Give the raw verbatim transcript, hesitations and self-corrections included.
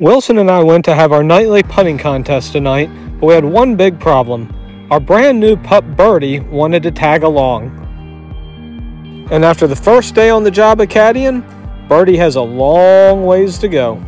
Wilson and I went to have our nightly putting contest tonight, but we had one big problem. Our brand new pup Birdie wanted to tag along. And after the first day on the job of caddying, Birdie has a long ways to go.